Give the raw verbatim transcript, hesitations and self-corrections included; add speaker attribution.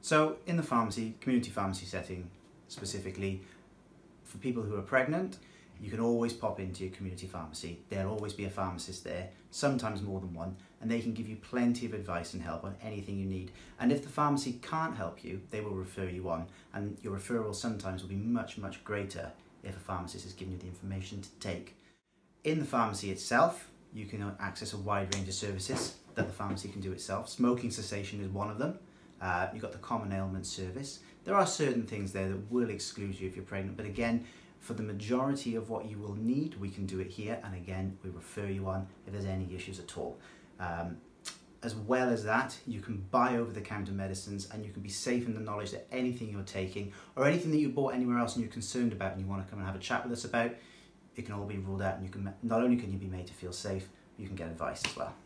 Speaker 1: So in the pharmacy, community pharmacy setting specifically, for people who are pregnant, you can always pop into your community pharmacy. There'll always be a pharmacist there, sometimes more than one, and they can give you plenty of advice and help on anything you need. And if the pharmacy can't help you, they will refer you on, and your referral sometimes will be much, much greater if a pharmacist has given you the information to take. In the pharmacy itself, you can access a wide range of services that the pharmacy can do itself. Smoking cessation is one of them. Uh, you've got the common ailments service. There are certain things there that will exclude you if you're pregnant, but again, for the majority of what you will need, we can do it here, and again, we refer you on if there's any issues at all. Um, as well as that, you can buy over-the-counter medicines, and you can be safe in the knowledge that anything you're taking, or anything that you bought anywhere else and you're concerned about and you want to come and have a chat with us about, it can all be ruled out, and you can, not only can you be made to feel safe, you can get advice as well.